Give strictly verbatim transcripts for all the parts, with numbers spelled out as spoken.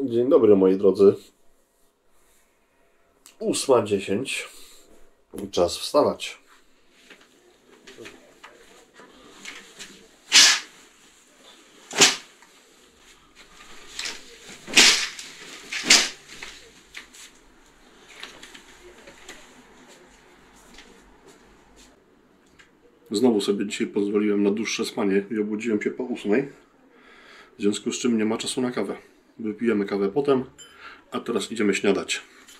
Dzień dobry, moi drodzy. ósma dziesięć. Czas wstawać. Znowu sobie dzisiaj pozwoliłem na dłuższe spanie i obudziłem się po ósmej. W związku z czym nie ma czasu na kawę. Wypijemy kawę potem, a teraz idziemy śniadać.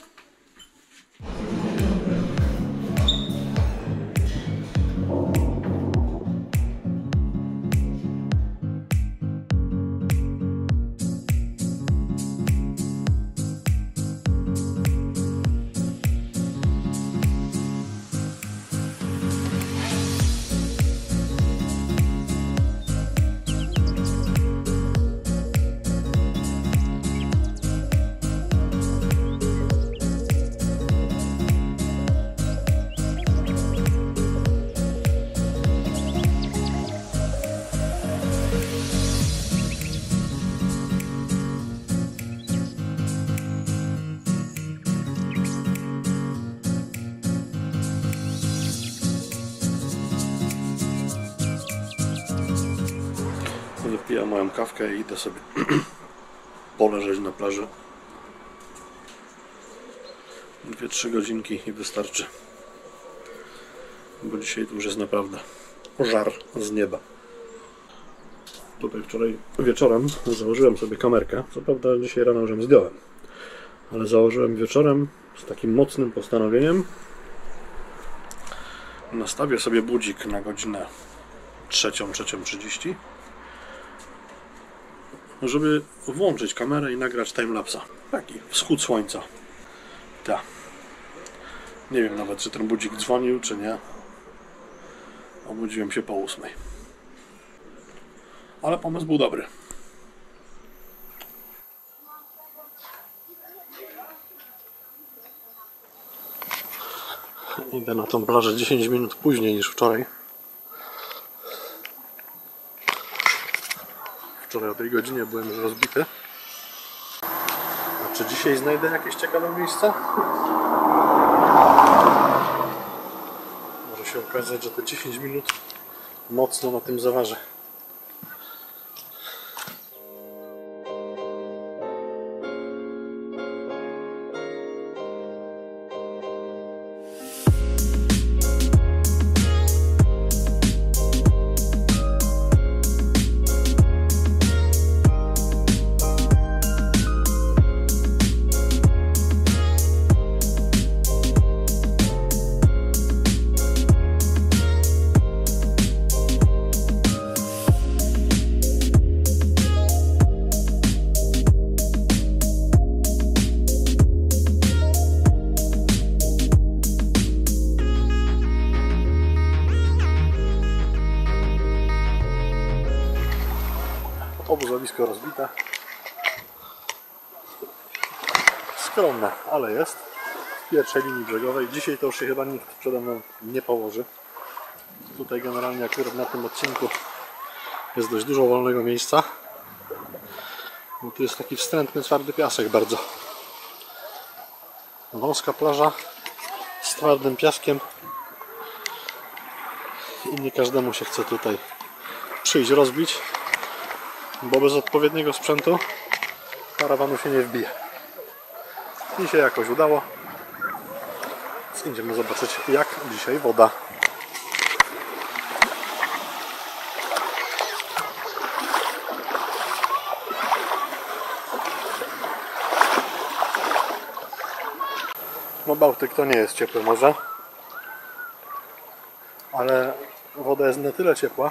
Wypiję moją kawkę i idę sobie poleżeć na plaży. dwie trzy godzinki i wystarczy. Bo dzisiaj to już jest naprawdę żar z nieba. Tutaj wczoraj wieczorem założyłem sobie kamerkę. Co prawda dzisiaj rano już ją zdjąłem. Ale założyłem wieczorem z takim mocnym postanowieniem. Nastawię sobie budzik na godzinę trzecią, trzecią trzydzieści. Żeby włączyć kamerę i nagrać timelapsa. Taki wschód słońca. Tak. Nie wiem nawet, czy ten budzik dzwonił, czy nie. Obudziłem się po ósmej. Ale pomysł był dobry. Idę na tą plażę dziesięć minut później niż wczoraj. Wczoraj o tej godzinie byłem już rozbity. A czy dzisiaj znajdę jakieś ciekawe miejsce? Może się okazać, że te dziesięć minut mocno na tym zaważy. Obozowisko rozbite. Skromne, ale jest. W pierwszej linii brzegowej. Dzisiaj to już się chyba nikt przede mną nie położy. Tutaj generalnie akurat na tym odcinku jest dość dużo wolnego miejsca. Bo tu jest taki wstrętny, twardy piasek bardzo. Wąska plaża z twardym piaskiem. I nie każdemu się chce tutaj przyjść rozbić. Bo bez odpowiedniego sprzętu karawanu się nie wbije. I się jakoś udało. Więc idziemy zobaczyć, jak dzisiaj woda. No Bałtyk to nie jest ciepłe morze, ale woda jest na tyle ciepła,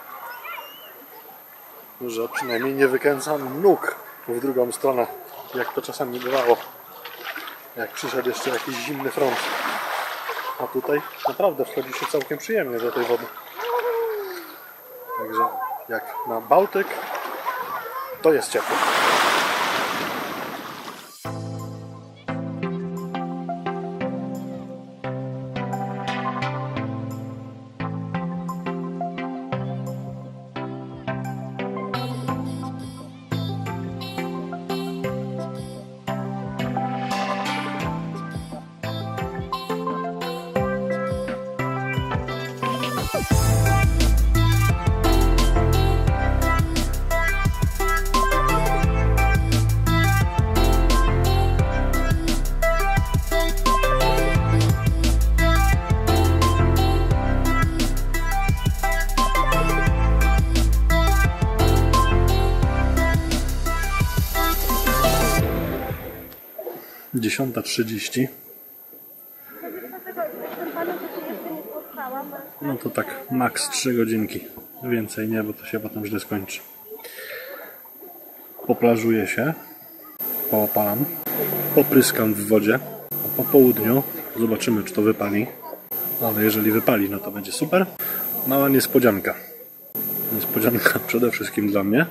że przynajmniej nie wykręcam nóg w drugą stronę, jak to czasami bywało, jak przyszedł jeszcze jakiś zimny front. A tutaj naprawdę wchodzi się całkiem przyjemnie do tej wody. Także jak na Bałtyk, to jest ciepło. dziesiąta trzydzieści. No to tak, maks trzy godzinki. Więcej nie, bo to się potem źle skończy. Poplażuję się, poopalam, popryskam w wodzie, a po południu zobaczymy, czy to wypali. Ale jeżeli wypali, no to będzie super. Mała niespodzianka. Niespodzianka przede wszystkim dla mnie.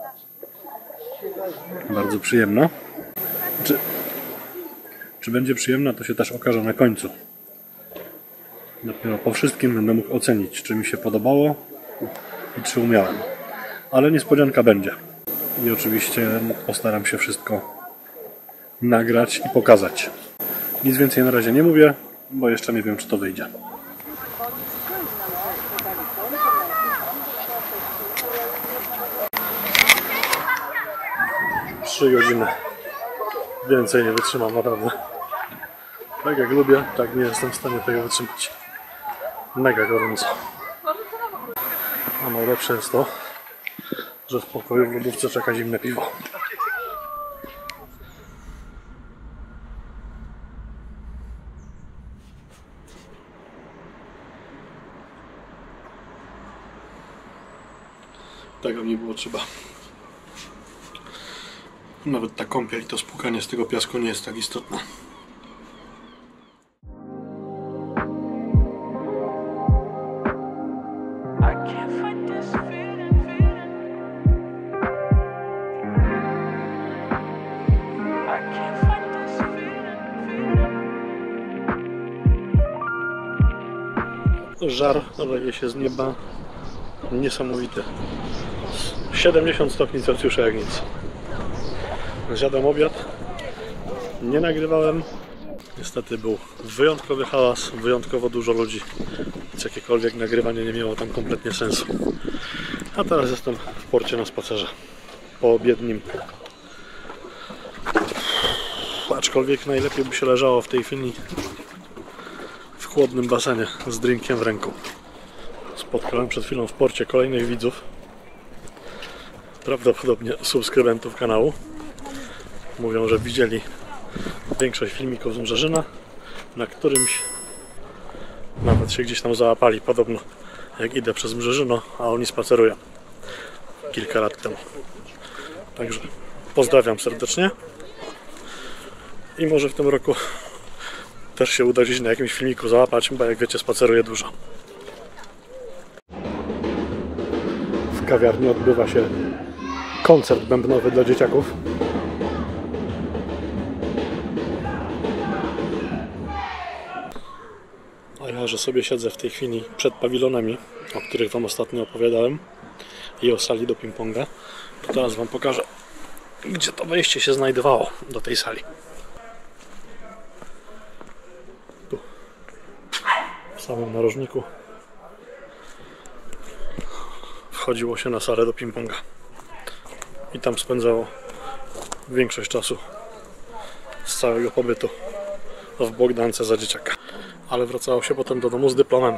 Bardzo przyjemna. Czy, czy będzie przyjemna, to się też okaże na końcu. Dopiero po wszystkim będę mógł ocenić, czy mi się podobało i czy umiałem. Ale niespodzianka będzie. I oczywiście postaram się wszystko nagrać i pokazać. Nic więcej na razie nie mówię, bo jeszcze nie wiem, czy to wyjdzie. Trzy godziny. Więcej nie wytrzymam, naprawdę. Tak jak lubię, tak nie jestem w stanie tego wytrzymać. Mega gorąco. A najlepsze jest to, że w pokoju w lodówce czeka zimne piwo. Tego mi było trzeba. Nawet ta kąpiel i to spłukanie z tego piasku nie jest tak istotne. Żar leje się z nieba. Niesamowity. siedemdziesiąt stopni Celsjusza jak nic. Zjadłem obiad. Nie nagrywałem. Niestety był wyjątkowy hałas, wyjątkowo dużo ludzi. Więc jakiekolwiek nagrywanie nie miało tam kompletnie sensu. A teraz jestem w porcie na spacerze. Po obiednim. Aczkolwiek najlepiej by się leżało w tej chwili w chłodnym basenie z drinkiem w ręku. Spotkałem przed chwilą w porcie kolejnych widzów. Prawdopodobnie subskrybentów kanału. Mówią, że widzieli większość filmików z Mrzeżyna, na którymś nawet się gdzieś tam załapali, podobno jak idę przez Mrzeżyno, a oni spacerują kilka lat temu. Także pozdrawiam serdecznie i może w tym roku też się uda gdzieś na jakimś filmiku załapać, bo jak wiecie, spaceruję dużo. W kawiarni odbywa się koncert bębnowy dla dzieciaków. A ja, że sobie siedzę w tej chwili przed pawilonami, o których wam ostatnio opowiadałem, i o sali do ping-ponga, to teraz wam pokażę, gdzie to wejście się znajdowało do tej sali. Tu, w samym narożniku, wchodziło się na salę do ping-ponga i tam spędzało większość czasu z całego pobytu w Bogdance za dzieciaka. Ale wracało się potem do domu z dyplomem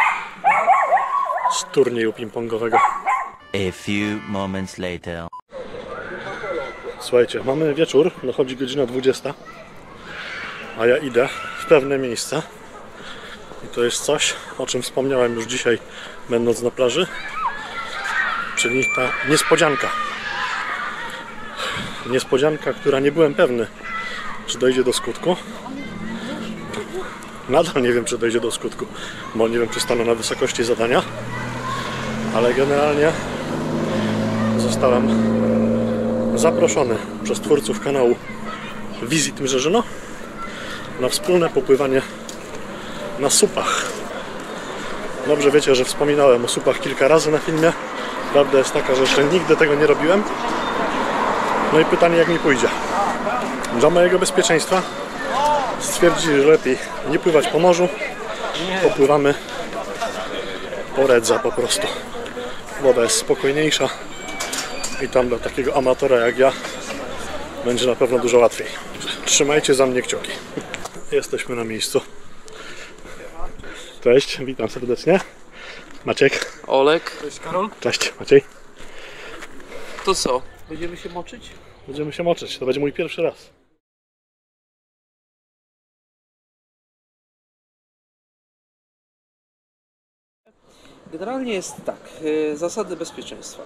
z turnieju ping-pongowego. A few moments later. Słuchajcie, mamy wieczór, dochodzi godzina dwudziesta, a ja idę w pewne miejsce i to jest coś, o czym wspomniałem już dzisiaj, będąc na plaży, czyli ta niespodzianka. Niespodzianka, która nie byłem pewny, czy dojdzie do skutku. Nadal nie wiem, czy dojdzie do skutku, bo nie wiem, czy stanę na wysokości zadania, ale generalnie zostałem zaproszony przez twórców kanału Visit Mrzeżyno na wspólne popływanie na supach. Dobrze wiecie, że wspominałem o supach kilka razy na filmie. Prawda jest taka, że jeszcze nigdy tego nie robiłem. No i pytanie, jak mi pójdzie. Dla mojego bezpieczeństwa stwierdzili, że lepiej nie pływać po morzu. Popływamy po Redza po prostu. Woda jest spokojniejsza i tam dla takiego amatora jak ja będzie na pewno dużo łatwiej. Trzymajcie za mnie kciuki. Jesteśmy na miejscu. Cześć, witam serdecznie. Maciek. Olek. Cześć Karol. Cześć Maciej. To co? Będziemy się moczyć? Będziemy się moczyć. To będzie mój pierwszy raz. Generalnie jest tak, y, zasady bezpieczeństwa.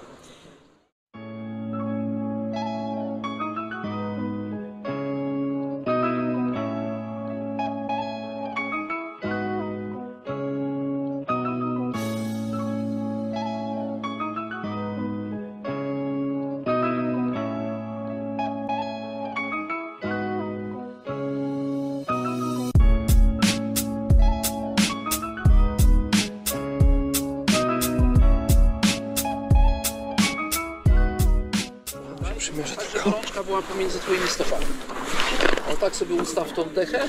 Przymierzę Tak, tylko. żeby rączka była pomiędzy twoimi stopami. O tak sobie ustaw tą dechę.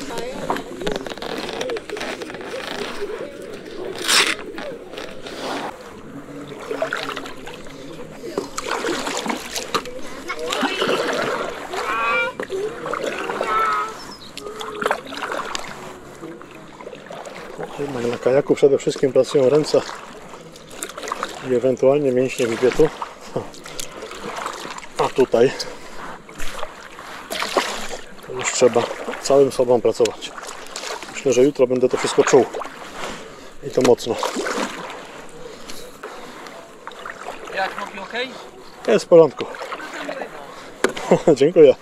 Jednak na kajaku przede wszystkim pracują ręce i ewentualnie mięśnie grzbietu. A tutaj to już trzeba całym sobą pracować. Myślę, że jutro będę to wszystko czuł. I to mocno. Jak nogi ok? Jest w porządku. Dziękuję.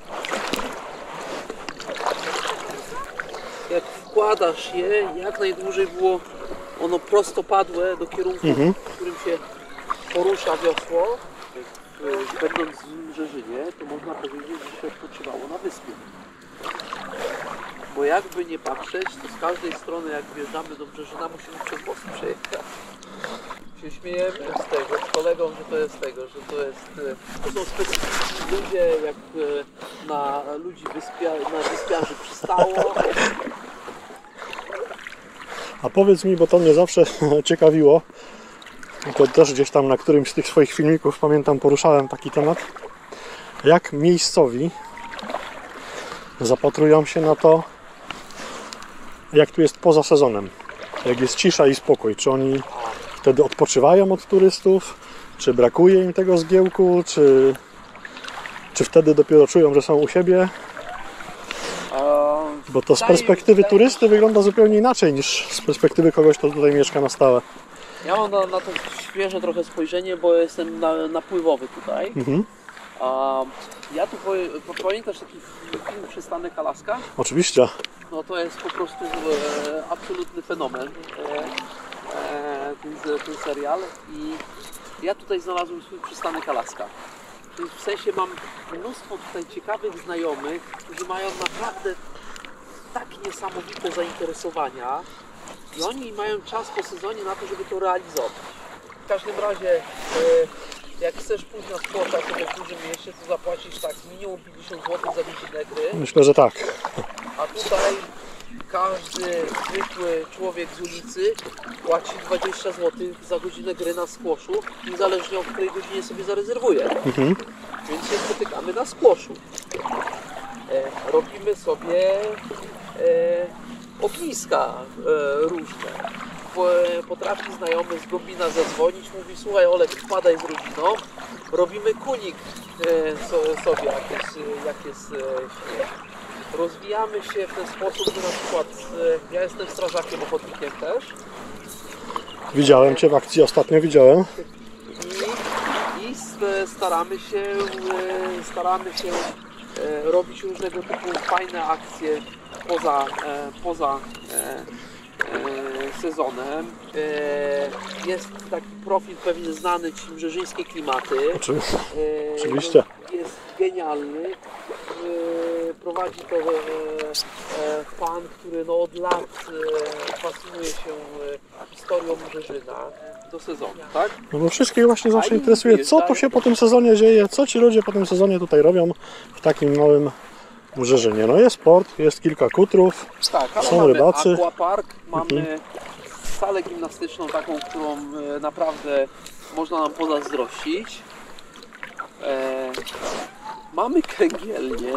Jak wkładasz je, jak najdłużej było ono prostopadłe do kierunku, Mhm. w którym się porusza wiosło, y, będąc w Brzeżynie, to można powiedzieć, że się odpoczywało na wyspie. Bo jakby nie patrzeć, to z każdej strony jak wjeżdżamy do Brzeżyna, musimy przez most przejechać. Się śmiejemy z tego, z kolegą, że to jest tego, że to jest, y, to są specyficzni ludzie, jak y, na ludzi wyspia, na wyspiarzy przystało. A powiedz mi, bo to mnie zawsze ciekawiło, i to też gdzieś tam na którymś z tych swoich filmików, pamiętam, poruszałem taki temat, jak miejscowi zapatrują się na to, jak tu jest poza sezonem, jak jest cisza i spokój, czy oni wtedy odpoczywają od turystów, czy brakuje im tego zgiełku, czy, czy wtedy dopiero czują, że są u siebie. Bo to z perspektywy turysty wygląda zupełnie inaczej niż z perspektywy kogoś, kto tutaj mieszka na stałe. Ja mam na, na to świeże trochę spojrzenie, bo jestem na, napływowy tutaj. Mhm. A ja tu powie, po- pamiętasz taki film Przystanek Alaska? Oczywiście. No to jest po prostu e, absolutny fenomen e, e, ten, ten serial i ja tutaj znalazłem swój Przystanek Alaska. Czyli w sensie mam mnóstwo tutaj ciekawych znajomych, którzy mają naprawdę tak niesamowite zainteresowania i oni mają czas po sezonie na to, żeby to realizować. W każdym razie, e, jak chcesz pójść na sport sobie w dużym mieście, to zapłacisz tak minimum pięćdziesiąt złotych za godzinę gry, Myślę, że tak. a tutaj każdy zwykły człowiek z ulicy płaci dwadzieścia złotych za godzinę gry na squashu, niezależnie o której godzinie sobie zarezerwuje. Mhm. Więc się spotykamy na squashu. E, robimy sobie e, ogniska e, różne. Po, potrafi znajomy z Gombina zadzwonić, mówi: słuchaj Olek, wpadaj z rodziną, robimy kunik e, so, sobie, jak jest, jak jest e, śnieg. Rozwijamy się w ten sposób, że na przykład e, ja jestem strażakiem ochotnikiem też. Widziałem Cię w akcji, ostatnio widziałem. I, i s- staramy się, e, staramy się e, robić różnego typu fajne akcje poza, e, poza e, e, sezonem. E, jest taki profil pewnie znany Ci, brzeżyńskie klimaty. Oczy- E, Oczywiście. no, jest genialny. E, prowadzi to e, e, pan, który no, od lat e, fascynuje się e, historią Brzeżyna do sezonu, tak? No bo wszystkich właśnie zawsze A interesuje, inni co tu wjeżdżają. się po tym sezonie dzieje, co ci ludzie po tym sezonie tutaj robią w takim małym Brzeżynie. No jest port, jest kilka kutrów, Tak, ale są mamy rybacy. aquapark, mamy salę gimnastyczną taką, którą e, naprawdę można nam pozazdrościć. E, mamy kręgielnię,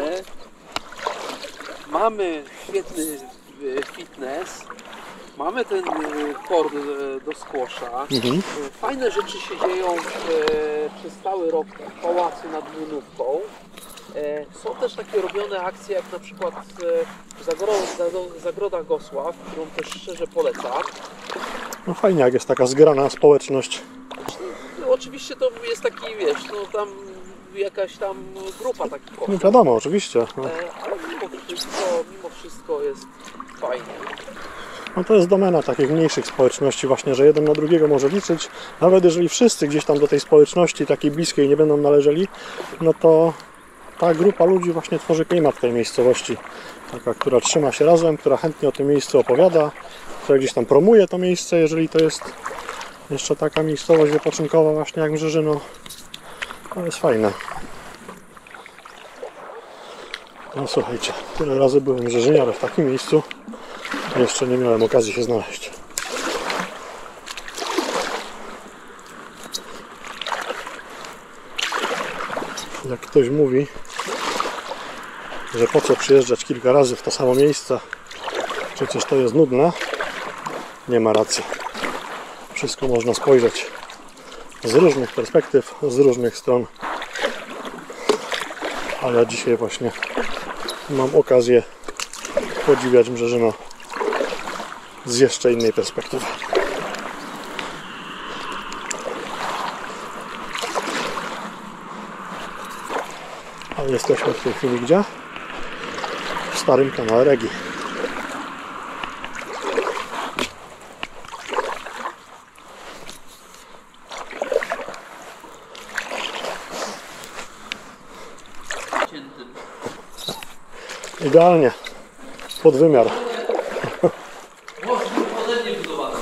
mamy świetny e, fitness, mamy ten e, port e, do squasha. Mhm. E, Fajne rzeczy się dzieją e, przez cały rok w pałacu nad Młynówką. E, Są też takie robione akcje jak na przykład e, Zagroda, Zagroda Gosław, którą też szczerze polecam. No fajnie, jak jest taka zgrana społeczność. No, oczywiście to jest taki, wiesz, no tam jakaś tam grupa takich No osób, wiadomo, oczywiście. No. e, ale mimo wszystko, mimo wszystko jest fajnie. No to jest domena takich mniejszych społeczności właśnie, że jeden na drugiego może liczyć. Nawet jeżeli wszyscy gdzieś tam do tej społeczności takiej bliskiej nie będą należeli, no to ta grupa ludzi właśnie tworzy klimat tej miejscowości. Taka, która trzyma się razem, która chętnie o tym miejscu opowiada, która gdzieś tam promuje to miejsce, jeżeli to jest jeszcze taka miejscowość wypoczynkowa właśnie jak Mrzeżyno. To jest fajne. No słuchajcie, tyle razy byłem w Mrzeżynie, ale w takim miejscu jeszcze nie miałem okazji się znaleźć. Jak ktoś mówi, że po co przyjeżdżać kilka razy w to samo miejsce, przecież to jest nudne, nie ma racji. Wszystko można spojrzeć z różnych perspektyw, z różnych stron. Ale ja dzisiaj właśnie mam okazję podziwiać Mrzeżyno z jeszcze innej perspektywy. A jesteśmy w tej chwili gdzie? W starym kanale Regi. Ciętym. Idealnie. Pod wymiar. Most był ode mnie budowany.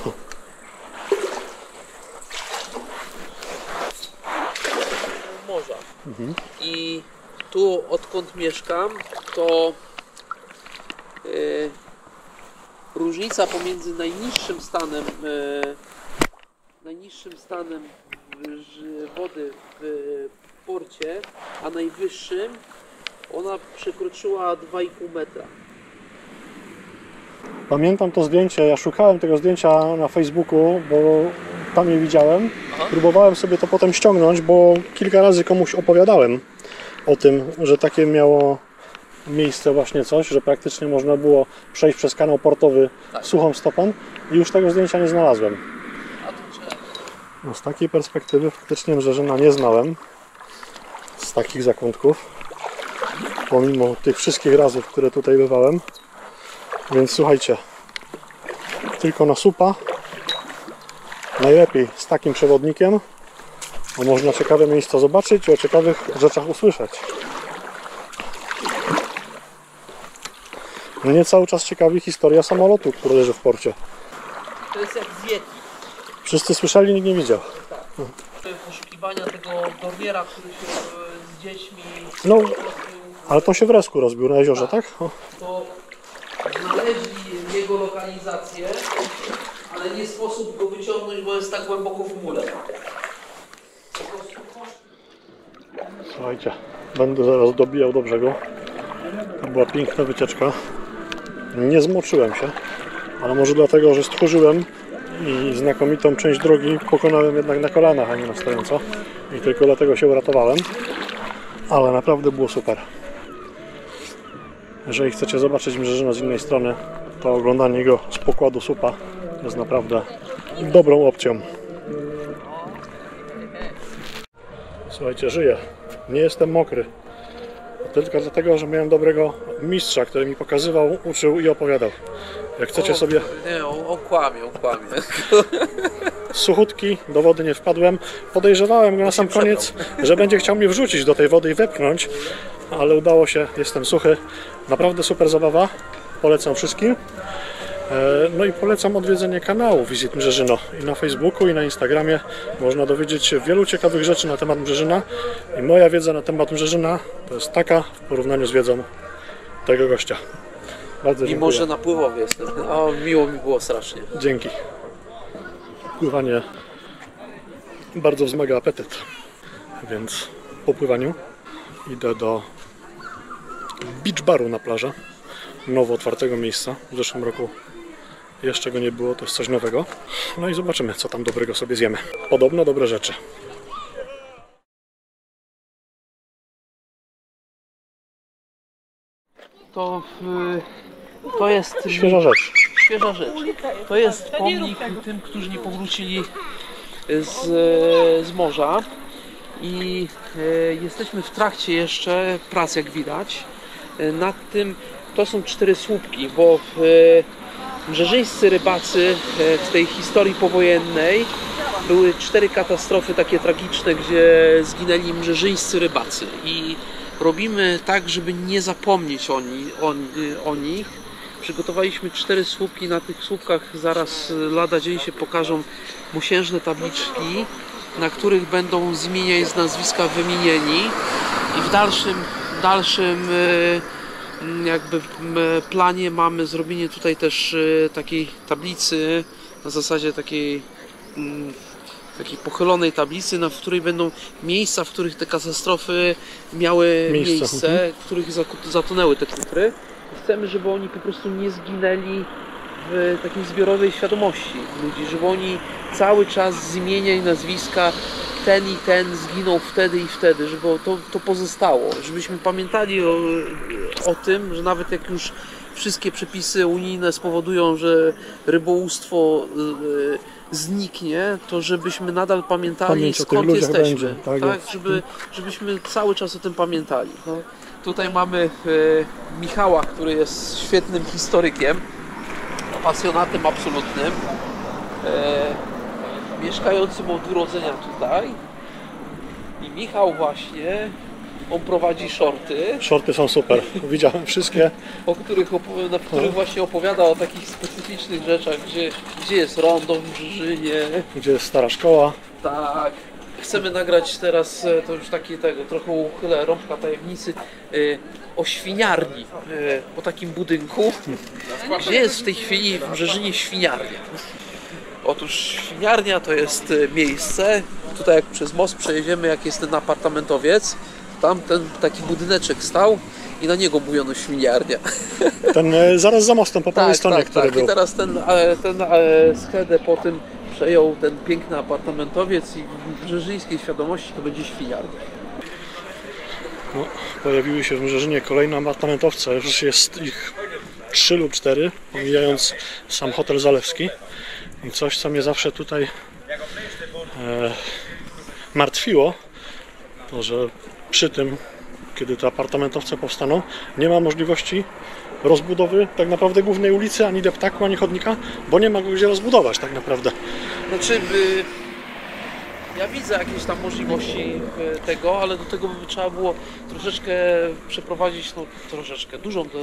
Morza. I tu, odkąd mieszkam, to yy, różnica pomiędzy najniższym stanem yy, najniższym stanem ż- wody w porcie, a najwyższym, ona przekroczyła dwa i pół metra. Pamiętam to zdjęcie, ja szukałem tego zdjęcia na Facebooku, bo tam je widziałem. Aha. Próbowałem sobie to potem ściągnąć, bo kilka razy komuś opowiadałem o tym, że takie miało miejsce właśnie coś, że praktycznie można było przejść przez kanał portowy Tak. suchą stopą i już tego zdjęcia nie znalazłem. A to trzeba. No, z takiej perspektywy faktycznie Mrzeżyna nie znałem, z takich zakątków, pomimo tych wszystkich razy, które tutaj bywałem. Więc słuchajcie, tylko na supa, najlepiej z takim przewodnikiem, bo można ciekawe miejsca zobaczyć i o ciekawych rzeczach usłyszeć. Mnie cały czas ciekawi historia samolotu, który leży w porcie. To jest jak z Yeti. Wszyscy słyszeli, nikt nie widział. Poszukiwania tego Dorniera, który się e, z dziećmi No, rozbił, ale to się w Resku rozbił na jeziorze, tak? O. to znaleźli jego lokalizację, ale nie sposób go wyciągnąć, bo jest tak głęboko w mule. Po prostu Słuchajcie, będę zaraz dobijał do brzegu. To była piękna wycieczka. Nie zmoczyłem się, ale może dlatego, że stchórzyłem i znakomitą część drogi pokonałem jednak na kolanach, a nie na stojąco. I tylko dlatego się uratowałem. Ale naprawdę było super. Jeżeli chcecie zobaczyć Mrzeżynę z innej strony, to oglądanie go z pokładu supa jest naprawdę dobrą opcją. Słuchajcie, żyję. Nie jestem mokry. Tylko dlatego, że miałem dobrego mistrza, który mi pokazywał, uczył i opowiadał. Jak chcecie O, sobie Nie, on, on kłamie, on kłamie. suchutki, do wody nie wpadłem. Podejrzewałem go na sam koniec, że będzie chciał mnie wrzucić do tej wody i wepchnąć, ale udało się, jestem suchy. Naprawdę super zabawa, polecam wszystkim. E, No i polecam odwiedzenie kanału Visit Mrzeżyno i na Facebooku, i na Instagramie. Można dowiedzieć się wielu ciekawych rzeczy na temat Mrzeżyna i moja wiedza na temat Mrzeżyna to jest taka w porównaniu z wiedzą tego gościa. Bardzo Mimo, dziękuję. że na pływowie jestem. O, miło mi było strasznie. Dzięki. Pływanie bardzo wzmaga apetyt, więc po pływaniu idę do beach baru na plażę, nowo otwartego miejsca. W zeszłym roku jeszcze go nie było, to jest coś nowego. No i zobaczymy, co tam dobrego sobie zjemy. Podobno dobre rzeczy. To, y, to jest Świeża rzecz. świeża rzecz. To jest pomnik tym, którzy nie powrócili z, z morza. I e, jesteśmy w trakcie jeszcze prac, jak widać. E, nad tym to są cztery słupki, bo e, mrzeżyńscy rybacy e, w tej historii powojennej były cztery katastrofy takie tragiczne, gdzie zginęli mrzeżyńscy rybacy. I robimy tak, żeby nie zapomnieć o, ni, o, o nich. Przygotowaliśmy cztery słupki. Na tych słupkach zaraz lada dzień się pokażą mosiężne tabliczki, na których będą z imienia i z nazwiska wymienieni, i w dalszym, dalszym jakby planie mamy zrobienie tutaj też takiej tablicy na zasadzie takiej, takiej pochylonej tablicy, na w której będą miejsca, w których te katastrofy miały miejsce, miejsce w których zatonęły te kutry. Chcemy, żeby oni po prostu nie zginęli w takiej zbiorowej świadomości ludzi, żeby oni cały czas z imienia i nazwiska ten i ten zginął wtedy i wtedy, żeby to, to pozostało, żebyśmy pamiętali o, o tym, że nawet jak już wszystkie przepisy unijne spowodują, że rybołówstwo y, zniknie, to żebyśmy nadal pamiętali, Pamięć skąd jesteśmy, będzie, tak, tak, żeby, żebyśmy cały czas o tym pamiętali. No, tutaj mamy y, Michała, który jest świetnym historykiem, pasjonatem absolutnym, e, mieszkającym od urodzenia tutaj. I Michał właśnie, on prowadzi shorty. Shorty są super, widziałem wszystkie. O których, na których właśnie opowiada o takich specyficznych rzeczach, gdzie, gdzie jest rondo w Brzeżynie. Gdzie jest stara szkoła. Tak. Chcemy nagrać teraz, to już takie tego, trochę uchylę rąbka tajemnicy, o świniarni, o takim budynku, gdzie jest w tej chwili w Brzeżynie świniarnia. Otóż świniarnia to jest miejsce, tutaj jak przez most przejedziemy, jak jest ten apartamentowiec, tam ten taki budyneczek stał i na niego mówiono świniarnia. Ten e, zaraz za mostem po prawej Tak, stronie, tak, który tak. był. I teraz ten, ten schedę po tym przejął ten piękny apartamentowiec i w brzeżyńskiej świadomości to będzie świniarnia. No, pojawiły się w Mrzeżynie kolejne apartamentowce, już jest ich trzy lub cztery, pomijając sam hotel Zalewski. I coś, co mnie zawsze tutaj e, martwiło, to że przy tym, kiedy te apartamentowce powstaną, nie ma możliwości rozbudowy tak naprawdę głównej ulicy, ani deptaku, ani chodnika, bo nie ma go gdzie rozbudować tak naprawdę. Znaczy, y, ja widzę jakieś tam możliwości y, tego, ale do tego by trzeba było troszeczkę przeprowadzić, no troszeczkę, dużą y,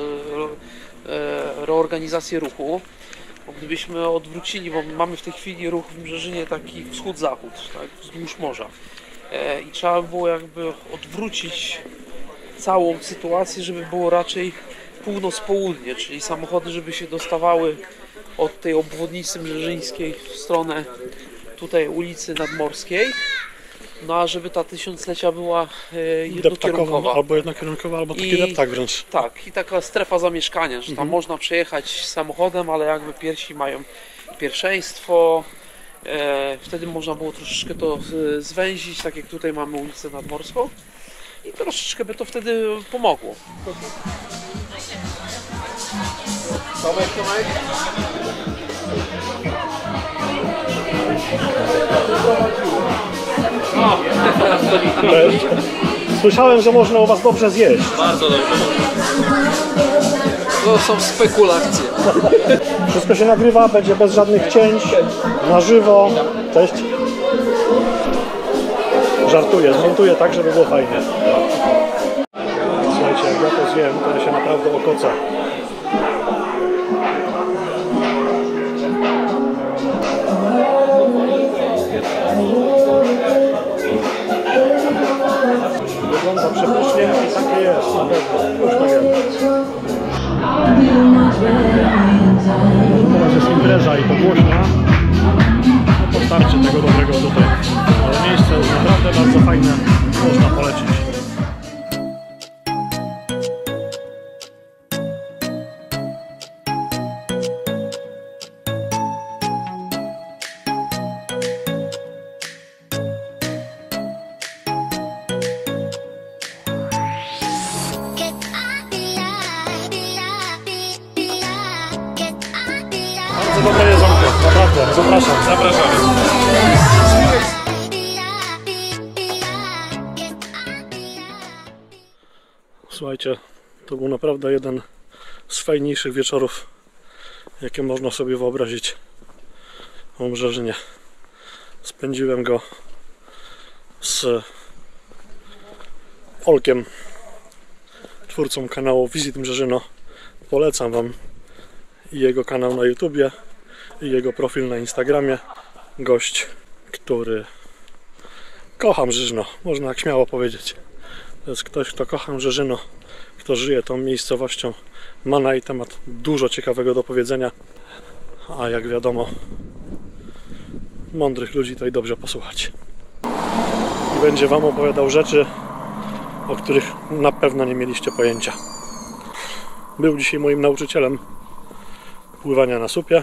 y, reorganizację ruchu. Bo gdybyśmy odwrócili, bo mamy w tej chwili ruch w Mrzeżynie taki wschód-zachód, tak, wzdłuż morza. E, I trzeba było jakby odwrócić całą sytuację, żeby było raczej północ-południe, czyli samochody, żeby się dostawały od tej obwodnicy mrzeżyńskiej w stronę tutaj ulicy Nadmorskiej, no a żeby ta tysiąclecia była e, jednokierunkowa. Albo jednokierunkowa, albo taki I, deptak wręcz. Tak, i taka strefa zamieszkania, że tam Mhm. można przejechać samochodem, ale jakby pierwsi mają pierwszeństwo. E, wtedy można było troszeczkę to e, zwęzić, tak jak tutaj mamy ulicę Nadmorską. I troszeczkę by to wtedy pomogło. Tomek, Tomek. O, Cześć. Słyszałem, że można u Was dobrze zjeść. bardzo dobrze. To są spekulacje. Wszystko się nagrywa, będzie bez żadnych cięć, na żywo. Cześć. Żartuję, zmontuję tak, żeby było fajnie. Słuchajcie, jak ja to zjem, to ja się naprawdę okocę. Wygląda przepysznie i takie jest, na pewno. Już tak jest. Teraz jest impreza i to głośna. No to starczy tego dobrego tutaj. Ale miejsce jest naprawdę bardzo fajne. Można polecić. Get up, be up, be up, be up. Get up, be super, zapraszam. Zapraszamy. Słuchajcie, to był naprawdę jeden z fajniejszych wieczorów, jakie można sobie wyobrazić w Mrzeżynie. Spędziłem go z Olkiem, twórcą kanału Visit Mrzeżyno. Polecam Wam i jego kanał na YouTubie, i jego profil na Instagramie. Gość, który kocha Mrzeżyno, można tak śmiało powiedzieć. To jest ktoś, kto kocha Mrzeżyno, kto żyje tą miejscowością, ma na jej temat dużo ciekawego do powiedzenia, a jak wiadomo, mądrych ludzi to i dobrze posłuchać. I będzie Wam opowiadał rzeczy, o których na pewno nie mieliście pojęcia. Był dzisiaj moim nauczycielem pływania na supie.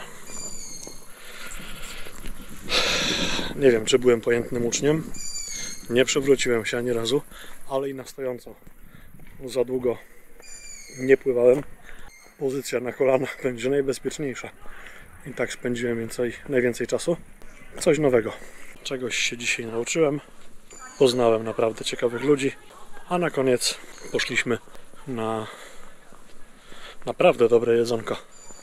Nie wiem, czy byłem pojętnym uczniem. Nie przewróciłem się ani razu, ale i na stojąco za długo nie pływałem. Pozycja na kolanach będzie najbezpieczniejsza. I tak spędziłem więcej, najwięcej czasu. Coś nowego. Czegoś się dzisiaj nauczyłem. Poznałem naprawdę ciekawych ludzi. A na koniec poszliśmy na naprawdę dobre jedzonko.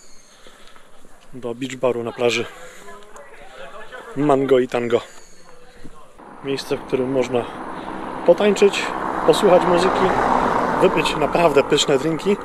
Do beach baru na plaży Mango i Tango. Miejsce, w którym można potańczyć, posłuchać muzyki, wypić naprawdę pyszne drinki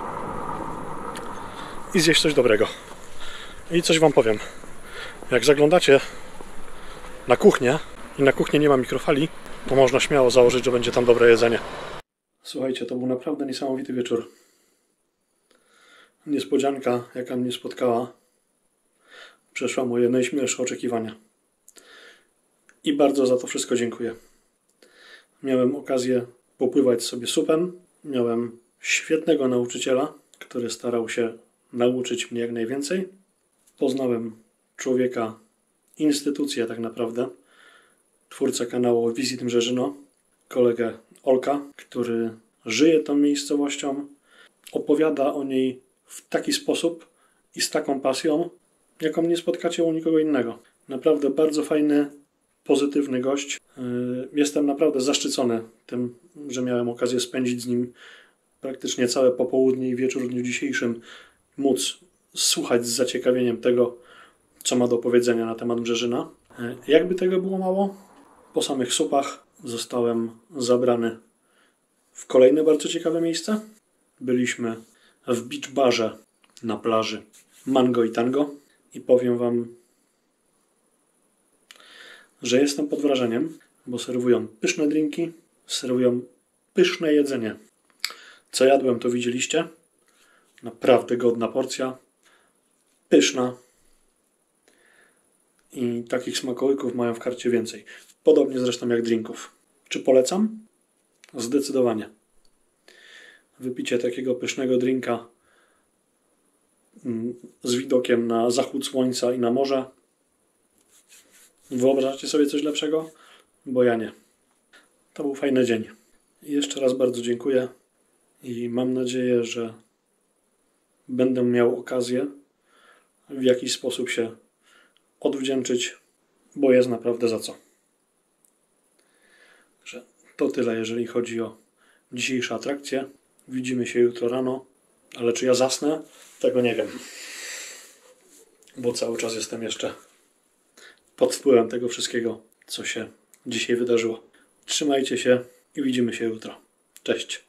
i zjeść coś dobrego. I coś Wam powiem. Jak zaglądacie na kuchnię i na kuchni nie ma mikrofali, to można śmiało założyć, że będzie tam dobre jedzenie. Słuchajcie, to był naprawdę niesamowity wieczór. Niespodzianka, jaka mnie spotkała, przeszła moje najśmielsze oczekiwania. I bardzo za to wszystko dziękuję. Miałem okazję popływać sobie supem. Miałem świetnego nauczyciela, który starał się nauczyć mnie jak najwięcej. Poznałem człowieka, instytucję tak naprawdę, twórcę kanału Visit Mrzeżyno, kolegę Olka, który żyje tą miejscowością, opowiada o niej w taki sposób i z taką pasją, jaką nie spotkacie u nikogo innego. Naprawdę bardzo fajny, pozytywny gość. Jestem naprawdę zaszczycony tym, że miałem okazję spędzić z nim praktycznie całe popołudnie i wieczór w dniu dzisiejszym, móc słuchać z zaciekawieniem tego, co ma do powiedzenia na temat Mrzeżyna. Jakby tego było mało, po samych supach zostałem zabrany w kolejne bardzo ciekawe miejsce. Byliśmy w beach barze na plaży Mango i Tango i powiem Wam, że jestem pod wrażeniem, bo serwują pyszne drinki, serwują pyszne jedzenie. Co jadłem, to widzieliście. Naprawdę godna porcja. Pyszna. I takich smakołyków mają w karcie więcej. Podobnie zresztą jak drinków. Czy polecam? Zdecydowanie. Wypicie takiego pysznego drinka z widokiem na zachód słońca i na morze. Wyobrażacie sobie coś lepszego? Bo ja nie. To był fajny dzień. I jeszcze raz bardzo dziękuję i mam nadzieję, że będę miał okazję w jakiś sposób się odwdzięczyć, bo jest naprawdę za co. Także to tyle, jeżeli chodzi o dzisiejsze atrakcje. Widzimy się jutro rano, ale czy ja zasnę? Tego nie wiem. Bo cały czas jestem jeszcze pod wpływem tego wszystkiego, co się dzisiaj wydarzyło. Trzymajcie się i widzimy się jutro. Cześć.